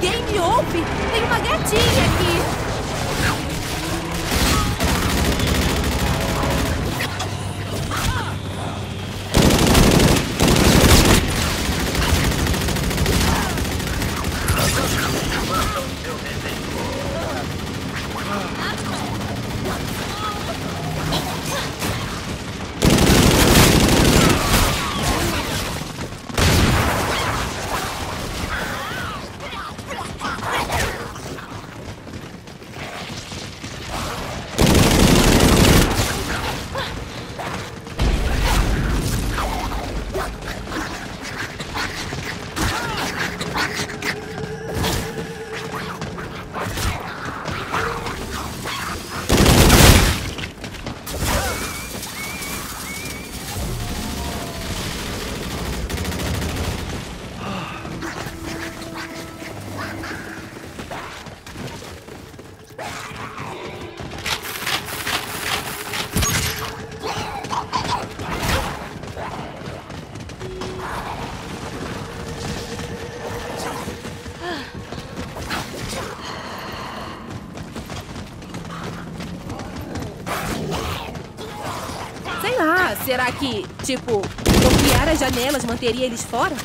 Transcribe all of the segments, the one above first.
Alguém me ouve? Tem uma gatinha aqui. Sei lá, será que, tipo, bloquear as janelas manteria eles fora?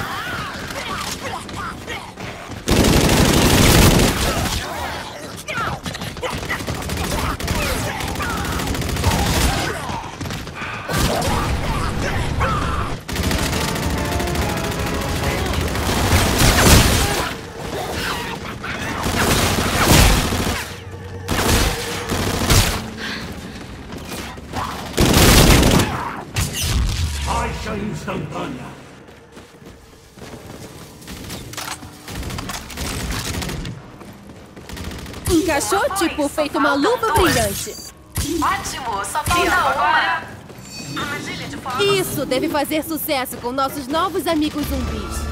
Instantânea. Encaixou, tipo, feito uma luva brilhante. Ótimo, só falta uma. Armadilha de forma. Isso deve fazer sucesso com nossos novos amigos zumbis.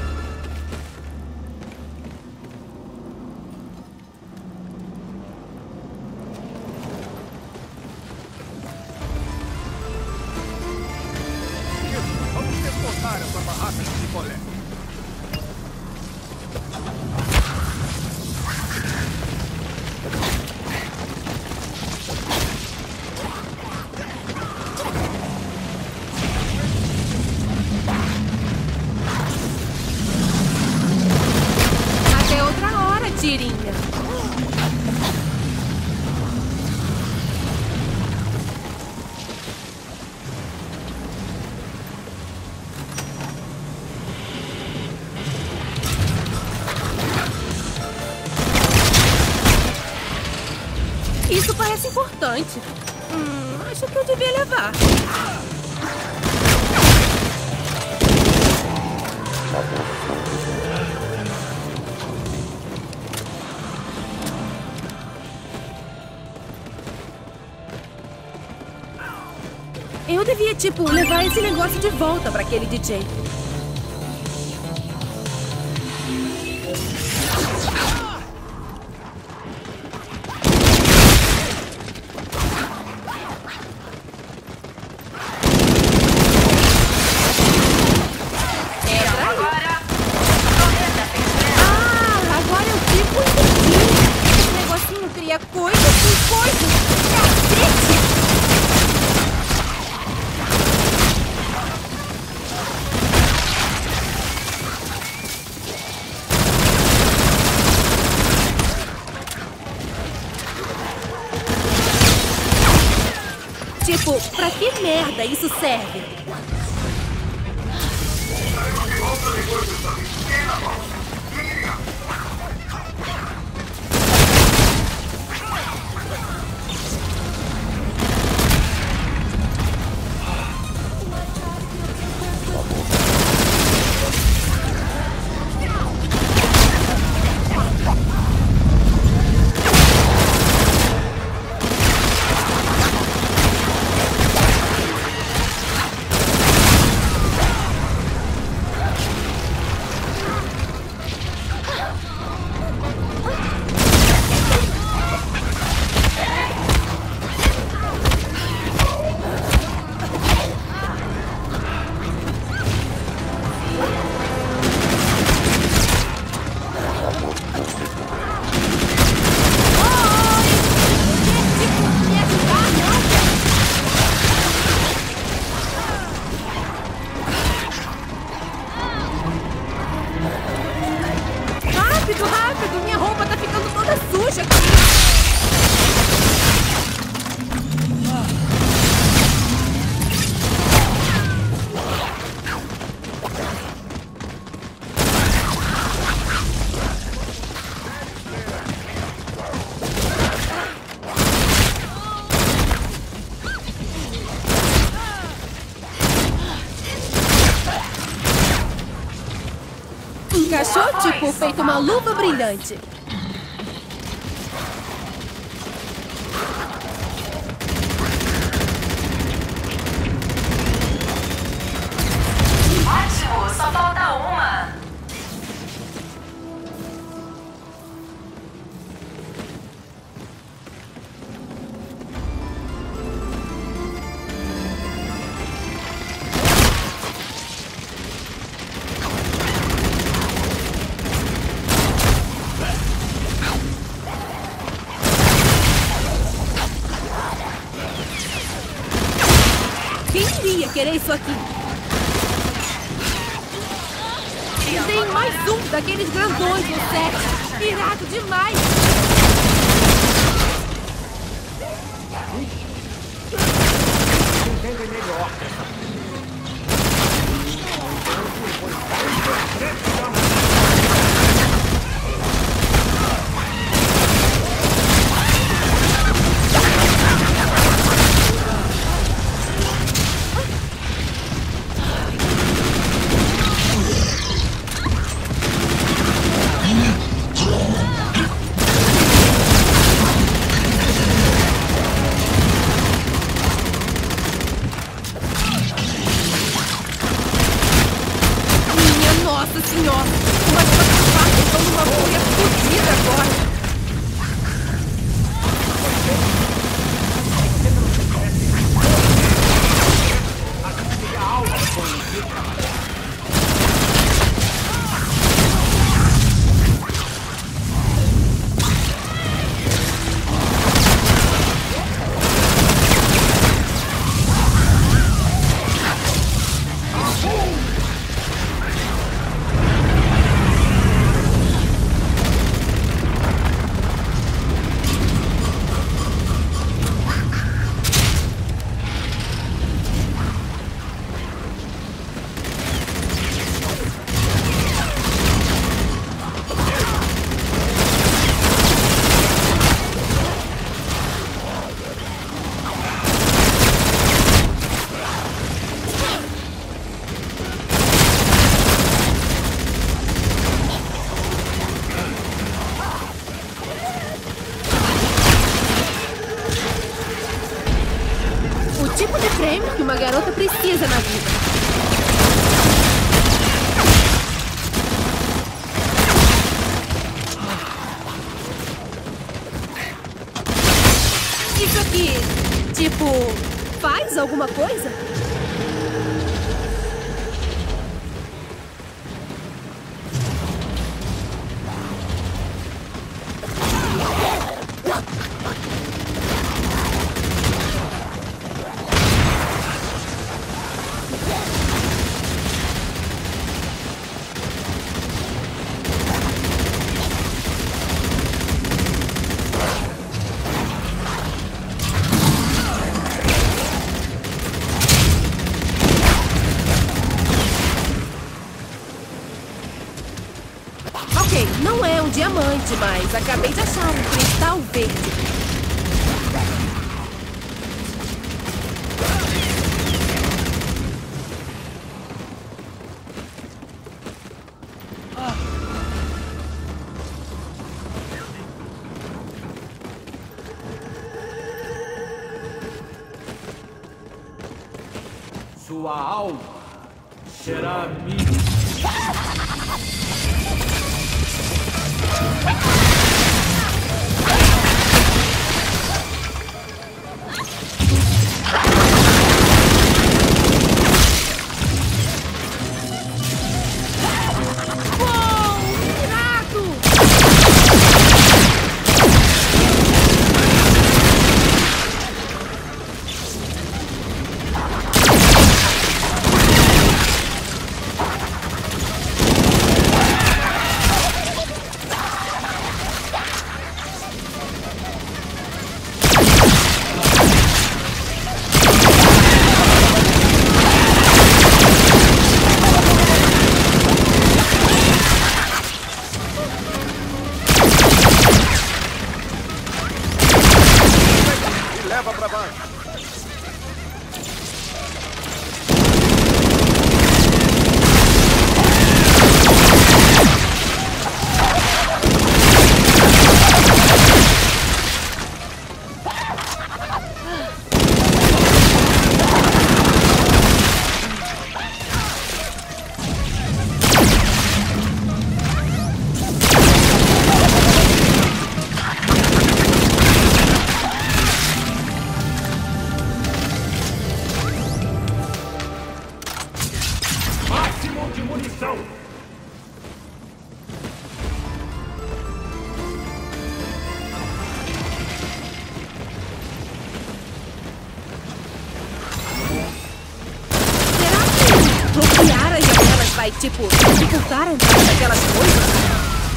Vamos transportar essa barraca de picolé. Até outra hora, tirinha. Isso parece importante. Acho que eu devia levar. Eu devia, tipo, levar esse negócio de volta pra aquele DJ. Agora eu fico entendido. Esse negocinho cria coisas e coisas. Cacete! Tipo, pra que merda isso serve? encaixou tipo feito uma luva brilhante. Ótimo, só falta uma. Quem iria querer isso aqui? Tem mais um daqueles grandões no set. Irado demais. Entende melhor. Nossa senhora! Mas as partes estão numa fúria fodida agora! O tipo de prêmio que uma garota precisa na vida. Isso aqui, tipo, faz alguma coisa? Ok, não é um diamante, mas acabei de achar um cristal verde. Sua alma será minha. munição! Será que bloquear as janelas vai, tipo, dificultar a entrada daquelas coisas?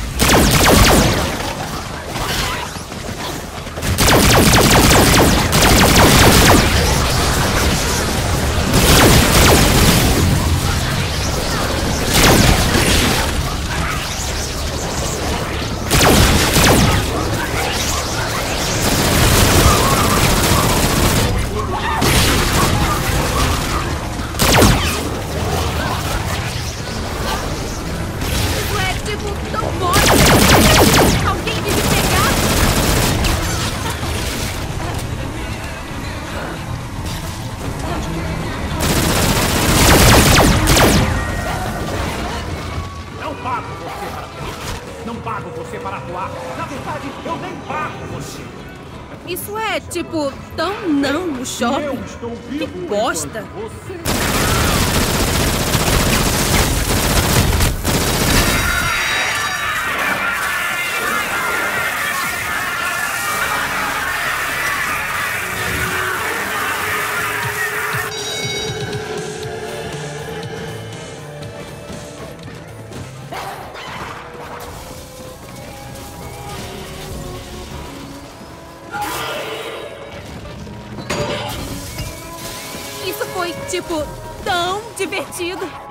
Não pago você para atuar. Na verdade, eu nem pago você. Isso é, tipo, tão não no shopping. Eu estou Que vivo bosta. enquanto você... Isso foi, tipo, tão divertido.